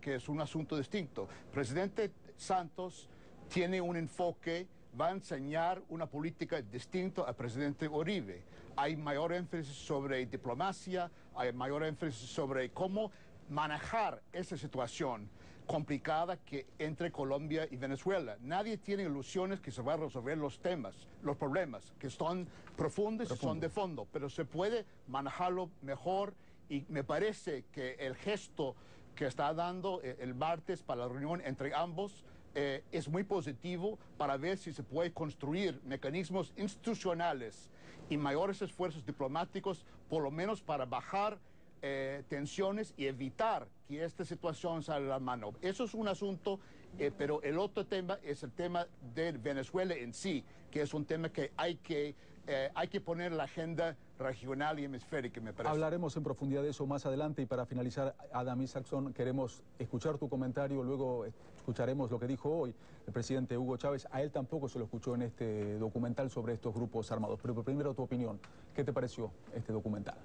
que es un asunto distinto. Presidente Santos tiene un enfoque, va a enseñar una política distinta al presidente Uribe. Hay mayor énfasis sobre diplomacia, hay mayor énfasis sobre cómo manejar esa situación complicada que entre Colombia y Venezuela. Nadie tiene ilusiones que se va a resolver los problemas, que son profundos y son de fondo, pero se puede manejarlo mejor y me parece que el gesto que está dando el martes para la reunión entre ambos es muy positivo para ver si se puede construir mecanismos institucionales y mayores esfuerzos diplomáticos, por lo menos para bajar tensiones y evitar que esta situación salga de la mano. Eso es un asunto, pero el otro tema es el tema de Venezuela en sí, que es un tema que hay que poner en la agenda regional y hemisférica, me parece. Hablaremos en profundidad de eso más adelante y para finalizar, Adam Isakson, queremos escuchar tu comentario, luego escucharemos lo que dijo hoy el presidente Hugo Chávez. A él tampoco se lo escuchó en este documental sobre estos grupos armados, pero primero tu opinión, ¿qué te pareció este documental?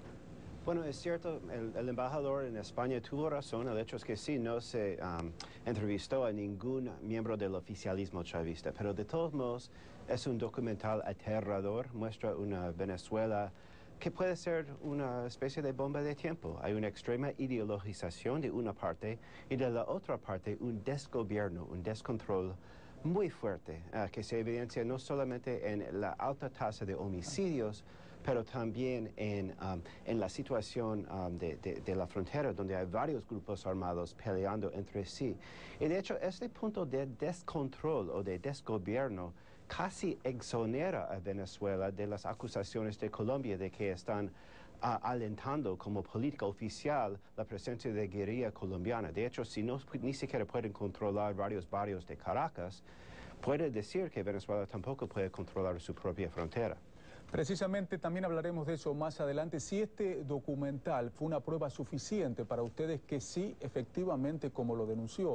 Bueno, es cierto, el embajador en España tuvo razón. El hecho es que sí, no se entrevistó a ningún miembro del oficialismo chavista, pero de todos modos es un documental aterrador, muestra una Venezuela que puede ser una especie de bomba de tiempo. Hay una extrema ideologización de una parte y de la otra parte un desgobierno, un descontrol muy fuerte, que se evidencia no solamente en la alta tasa de homicidios, pero también en la situación de la frontera, donde hay varios grupos armados peleando entre sí. Y de hecho, este punto de descontrol o de desgobierno casi exonera a Venezuela de las acusaciones de Colombia de que están alentando como política oficial la presencia de guerrilla colombiana. De hecho, si no ni siquiera pueden controlar varios barrios de Caracas, puede decir que Venezuela tampoco puede controlar su propia frontera. Precisamente también hablaremos de eso más adelante. Si este documental fue una prueba suficiente para ustedes que sí, efectivamente, como lo denunció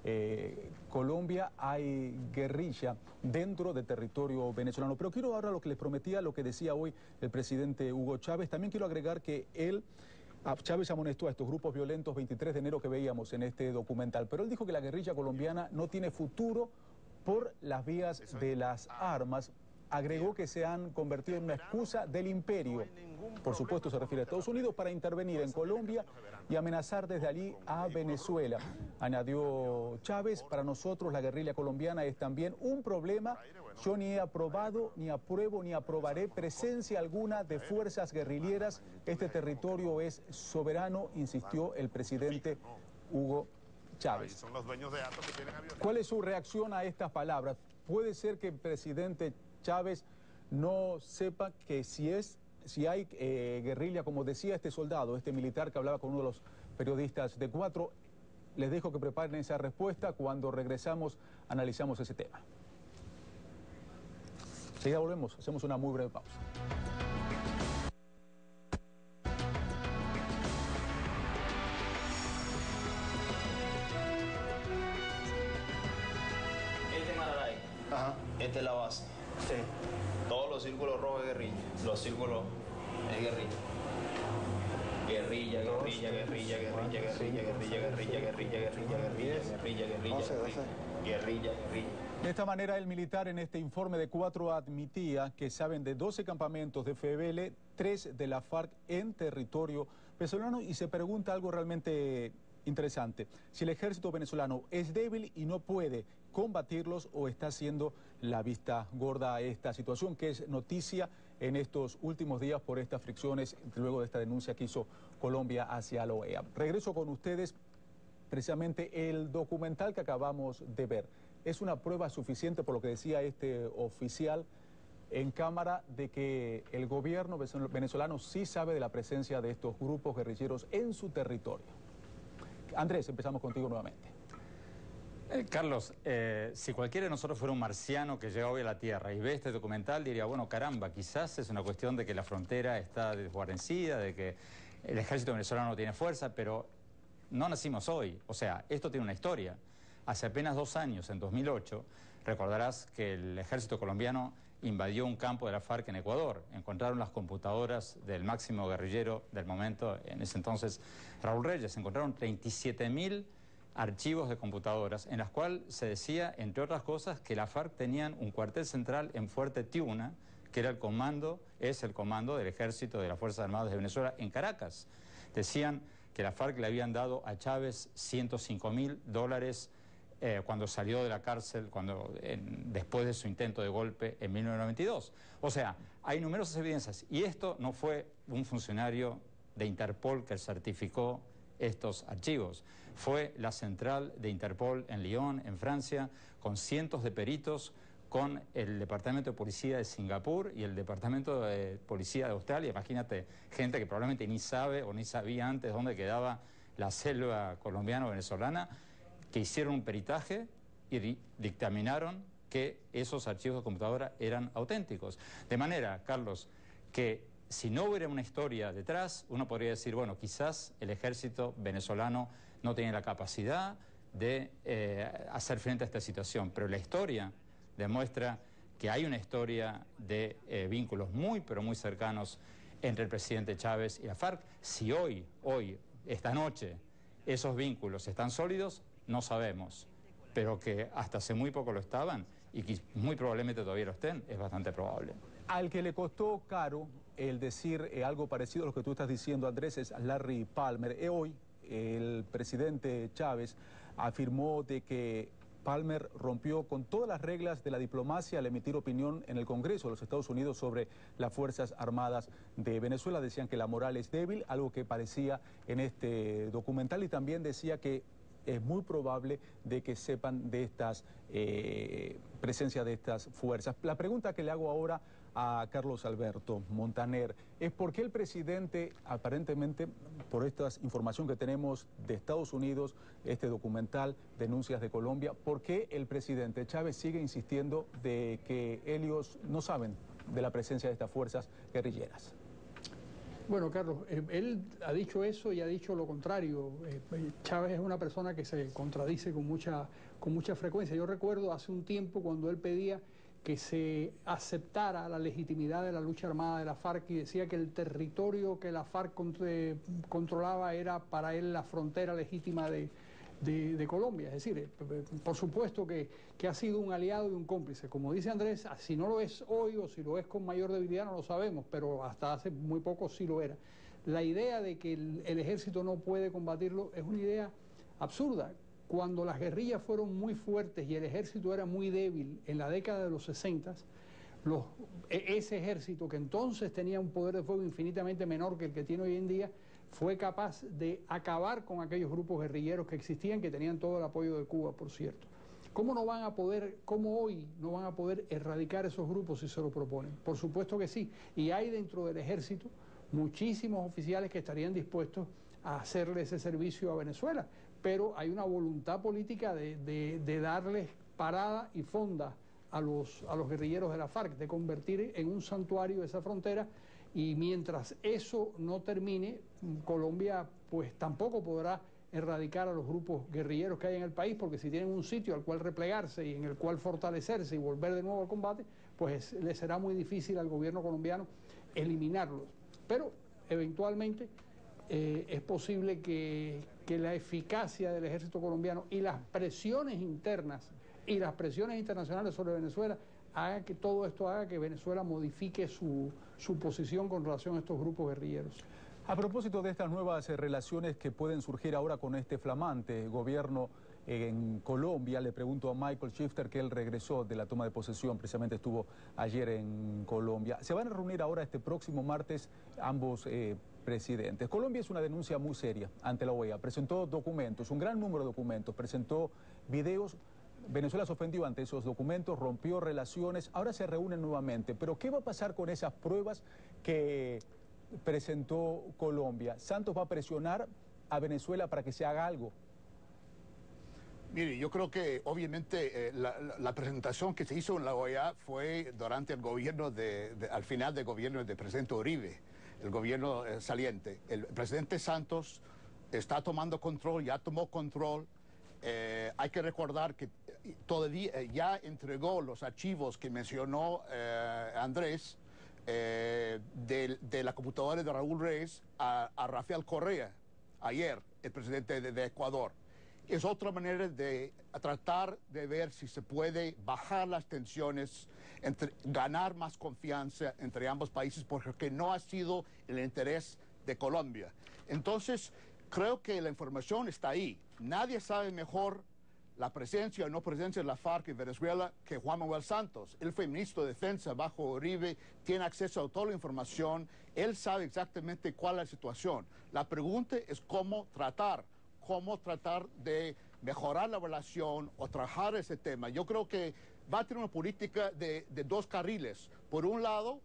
Colombia, hay guerrilla dentro del territorio venezolano. Pero quiero ahora lo que les prometía, lo que decía hoy el presidente Hugo Chávez. También quiero agregar que Chávez amonestó a estos grupos violentos 23 de enero que veíamos en este documental. Pero él dijo que la guerrilla colombiana no tiene futuro por las vías de las armas. Agregó que se han convertido en una excusa del imperio, por supuesto se refiere a Estados Unidos, para intervenir en Colombia y amenazar desde allí a Venezuela. Añadió Chávez, para nosotros la guerrilla colombiana es también un problema. Yo ni he aprobado, ni apruebo, ni aprobaré presencia alguna de fuerzas guerrilleras. Este territorio es soberano, insistió el presidente Hugo Chávez. ¿Cuál es su reacción a estas palabras? ¿Puede ser que el presidente Chávez no sepa que si hay guerrilla, como decía este soldado, este militar que hablaba con uno de los periodistas de Cuatro? Les dejo que preparen esa respuesta. Cuando regresamos, analizamos ese tema. Enseguida volvemos, hacemos una muy breve pausa. Este Mararay, esta es la base. Sí. Todos los círculos rojos es guerrilla, los círculos es guerrilla. Guerrilla, guerrilla, guerrilla, guerrilla, guerrilla, guerrilla, guerrilla, guerrilla, guerrilla, guerrilla, guerrilla. De esta manera, el militar en este informe de Cuatro admitía que saben de 12 campamentos de FBL, 3 de la FARC en territorio venezolano, y se pregunta algo realmente interesante. Si el ejército venezolano es débil y no puede combatirlos, o está haciendo la vista gorda a esta situación, que es noticia en estos últimos días por estas fricciones luego de esta denuncia que hizo Colombia hacia la OEA. Regreso con ustedes. Precisamente el documental que acabamos de ver es una prueba suficiente, por lo que decía este oficial en cámara, de que el gobierno venezolano sí sabe de la presencia de estos grupos guerrilleros en su territorio. Andrés, empezamos contigo nuevamente. Carlos, si cualquiera de nosotros fuera un marciano que llega hoy a la Tierra y ve este documental, diría, bueno, caramba, quizás es una cuestión de que la frontera está desguarnecida, de que el ejército venezolano no tiene fuerza, pero no nacimos hoy. O sea, esto tiene una historia. Hace apenas 2 años, en 2008, recordarás que el ejército colombiano invadió un campo de la FARC en Ecuador. Encontraron las computadoras del máximo guerrillero del momento, en ese entonces Raúl Reyes. Encontraron 37.000 archivos de computadoras en las cuales se decía, entre otras cosas, que la FARC tenían un cuartel central en Fuerte Tiuna, que era es el comando del ejército de las Fuerzas Armadas de Venezuela en Caracas. Decían que la FARC le habían dado a Chávez $105.000 cuando salió de la cárcel, después de su intento de golpe en 1992. O sea, hay numerosas evidencias. Y esto no fue un funcionario de Interpol que certificó estos archivos. Fue la central de Interpol en Lyon, en Francia, con cientos de peritos, con el Departamento de Policía de Singapur y el Departamento de Policía de Australia. Imagínate, gente que probablemente ni sabe o ni sabía antes dónde quedaba la selva colombiano-venezolana, que hicieron un peritaje y dictaminaron que esos archivos de computadora eran auténticos. De manera, Carlos, que si no hubiera una historia detrás, uno podría decir, bueno, quizás el ejército venezolano no tiene la capacidad de hacer frente a esta situación, pero la historia demuestra que hay una historia de vínculos muy, pero muy cercanos entre el presidente Chávez y la FARC. Si hoy, esta noche, esos vínculos están sólidos, no sabemos, pero que hasta hace muy poco lo estaban y que muy probablemente todavía lo estén, es bastante probable. Al que le costó caro el decir algo parecido a lo que tú estás diciendo, Andrés, es Larry Palmer. Hoy el presidente Chávez afirmó de que Palmer rompió con todas las reglas de la diplomacia al emitir opinión en el Congreso de los Estados Unidos sobre las Fuerzas Armadas de Venezuela. Decían que la moral es débil, algo que parecía en este documental, y también decía que es muy probable de que sepan de estas presencia de estas fuerzas. La pregunta que le hago ahora a Carlos Alberto Montaner es por qué el presidente, aparentemente, por esta información que tenemos de Estados Unidos, este documental, denuncias de Colombia, ¿por qué el presidente Chávez sigue insistiendo de que ellos no saben de la presencia de estas fuerzas guerrilleras? Bueno, Carlos, él ha dicho eso y ha dicho lo contrario. Chávez es una persona que se contradice con mucha frecuencia. Yo recuerdo hace un tiempo cuando él pedía que se aceptara la legitimidad de la lucha armada de la FARC y decía que el territorio que la FARC controlaba era para él la frontera legítima de Colombia. Es decir, por supuesto que ha sido un aliado y un cómplice. Como dice Andrés, si no lo es hoy o si lo es con mayor debilidad no lo sabemos, pero hasta hace muy poco sí lo era. La idea de que el ejército no puede combatirlo es una idea absurda. Cuando las guerrillas fueron muy fuertes y el ejército era muy débil en la década de los 60, ese ejército, que entonces tenía un poder de fuego infinitamente menor que el que tiene hoy en día, fue capaz de acabar con aquellos grupos guerrilleros que existían, que tenían todo el apoyo de Cuba, por cierto. ¿Cómo hoy no van a poder erradicar esos grupos si se lo proponen? Por supuesto que sí. Y hay dentro del ejército muchísimos oficiales que estarían dispuestos a hacerle ese servicio a Venezuela. Pero hay una voluntad política de darles parada y fonda a los guerrilleros de la FARC, de convertir en un santuario esa frontera. Y mientras eso no termine, Colombia pues tampoco podrá erradicar a los grupos guerrilleros que hay en el país, porque si tienen un sitio al cual replegarse y en el cual fortalecerse y volver de nuevo al combate, pues le será muy difícil al gobierno colombiano eliminarlos. Pero eventualmente es posible que la eficacia del ejército colombiano y las presiones internas y las presiones internacionales sobre Venezuela haga que todo esto haga que Venezuela modifique su posición con relación a estos grupos guerrilleros. A propósito de estas nuevas relaciones que pueden surgir ahora con este flamante gobierno en Colombia, le pregunto a Michael Shifter, que él regresó de la toma de posesión, precisamente estuvo ayer en Colombia. Se van a reunir ahora este próximo martes ambos presidentes. Colombia es una denuncia muy seria ante la OEA. Presentó documentos, un gran número de documentos, presentó videos. Venezuela se ofendió ante esos documentos, rompió relaciones, ahora se reúnen nuevamente. Pero ¿qué va a pasar con esas pruebas que presentó Colombia? ¿Santos va a presionar a Venezuela para que se haga algo? Mire, yo creo que obviamente la presentación que se hizo en la OEA fue durante el gobierno al final del gobierno del presidente Uribe, el gobierno saliente. El presidente Santos está tomando control, ya tomó control. Hay que recordar que todavía ya entregó los archivos que mencionó Andrés de la computadora de Raúl Reyes a Rafael Correa, ayer, el presidente de Ecuador. es otra manera de tratar de ver si se puede bajar las tensiones, ganar más confianza entre ambos países, porque no ha sido el interés de Colombia. Entonces, creo que la información está ahí. Nadie sabe mejor la presencia o no presencia de la FARC en Venezuela que Juan Manuel Santos. Él fue ministro de Defensa bajo Uribe, tiene acceso a toda la información, él sabe exactamente cuál es la situación. La pregunta es cómo tratar de mejorar la relación o trabajar ese tema. Yo creo que va a tener una política de dos carriles. Por un lado,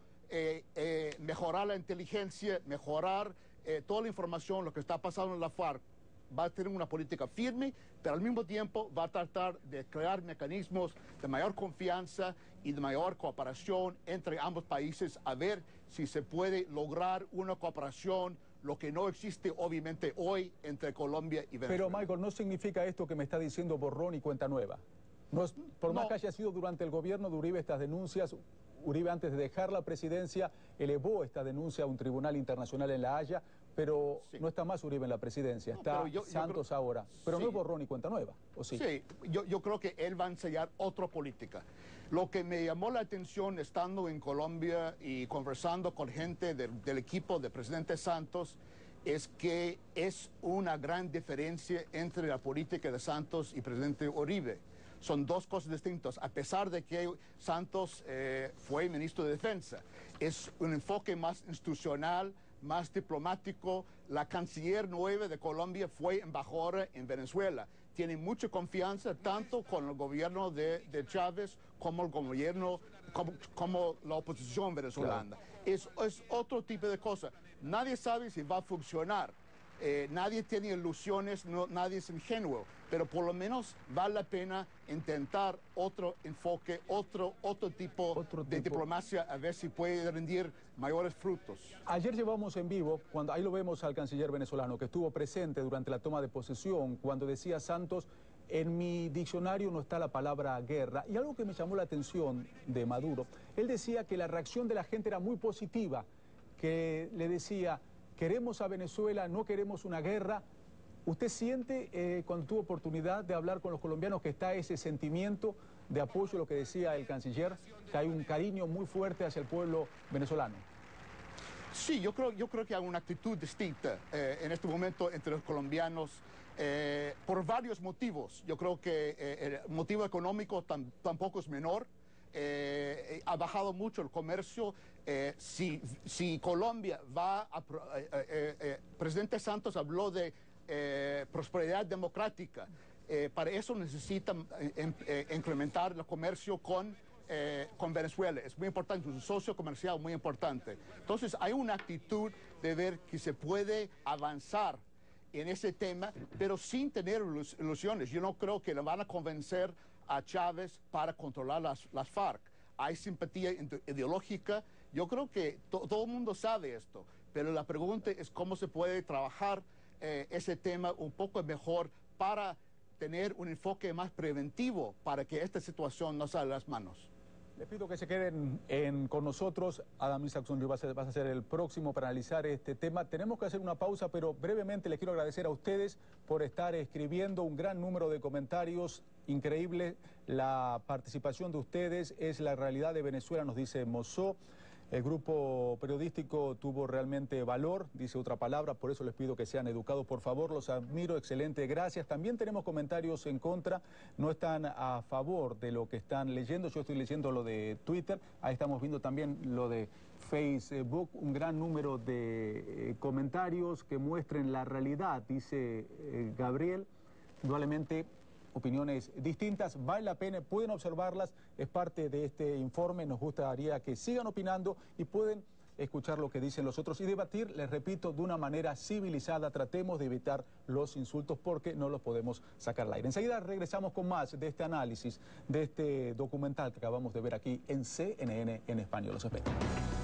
mejorar la inteligencia, mejorar toda la información, lo que está pasando en la FARC. Va a tener una política firme, pero al mismo tiempo va a tratar de crear mecanismos de mayor confianza y de mayor cooperación entre ambos países, a ver si se puede lograr una cooperación, lo que no existe obviamente hoy entre Colombia y Venezuela. Pero Michael, ¿no significa esto que me está diciendo borrón y cuenta nueva? Por más que haya sido durante el gobierno de Uribe estas denuncias, Uribe antes de dejar la presidencia elevó esta denuncia a un tribunal internacional en La Haya, pero sí, no está más Uribe en la presidencia, está Santos ahora. Pero sí, no es borrón y cuenta nueva, ¿o sí? Sí, yo creo que él va a enseñar otra política. Lo que me llamó la atención estando en Colombia y conversando con gente del equipo del presidente Santos es que es una gran diferencia entre la política de Santos y presidente Uribe. Son dos cosas distintas, a pesar de que Santos fue ministro de Defensa. Es un enfoque más institucional, más diplomático. La canciller nueva de Colombia fue embajadora en Venezuela. Tiene mucha confianza tanto con el gobierno de Chávez como el gobierno, como la oposición venezolana. Claro. Es otro tipo de cosa. Nadie sabe si va a funcionar. Nadie tiene ilusiones, nadie es ingenuo, pero por lo menos vale la pena intentar otro enfoque, otro tipo de diplomacia, a ver si puede rendir mayores frutos. Ayer llevamos en vivo, ahí lo vemos al canciller venezolano, que estuvo presente durante la toma de posesión, cuando decía Santos, en mi diccionario no está la palabra guerra. Y algo que me llamó la atención de Maduro, él decía que la reacción de la gente era muy positiva, que le decía: queremos a Venezuela, no queremos una guerra. ¿Usted siente, cuando tuvo oportunidad de hablar con los colombianos, que está ese sentimiento de apoyo, lo que decía el canciller, que hay un cariño muy fuerte hacia el pueblo venezolano? Sí, yo creo que hay una actitud distinta en este momento entre los colombianos por varios motivos. Yo creo que el motivo económico tampoco es menor. Ha bajado mucho el comercio. Si Colombia va a... presidente Santos habló de prosperidad democrática. Para eso necesitan incrementar el comercio con Venezuela. Es muy importante, es un socio comercial muy importante. Entonces hay una actitud de ver que se puede avanzar en ese tema, pero sin tener ilusiones. Yo no creo que le van a convencer a Chávez para controlar las FARC. Hay simpatía ideológica. Yo creo que todo el mundo sabe esto, pero la pregunta es cómo se puede trabajar ese tema un poco mejor para tener un enfoque más preventivo para que esta situación no salga de las manos. Les pido que se queden con nosotros. Adam Isaacson, vas a ser el próximo para analizar este tema. Tenemos que hacer una pausa, pero brevemente les quiero agradecer a ustedes por estar escribiendo un gran número de comentarios. Increíble la participación de ustedes. Es la realidad de Venezuela, nos dice Mozó. El grupo periodístico tuvo realmente valor, dice otra palabra, por eso les pido que sean educados, por favor, los admiro, excelente, gracias. También tenemos comentarios en contra, no están a favor de lo que están leyendo, yo estoy leyendo lo de Twitter, ahí estamos viendo también lo de Facebook, un gran número de comentarios que muestren la realidad, dice Gabriel, indudablemente opiniones distintas, vale la pena, pueden observarlas, es parte de este informe, nos gustaría que sigan opinando y pueden escuchar lo que dicen los otros y debatir, les repito, de una manera civilizada, tratemos de evitar los insultos porque no los podemos sacar al aire. Enseguida regresamos con más de este análisis, de este documental que acabamos de ver aquí en CNN en español, los espero.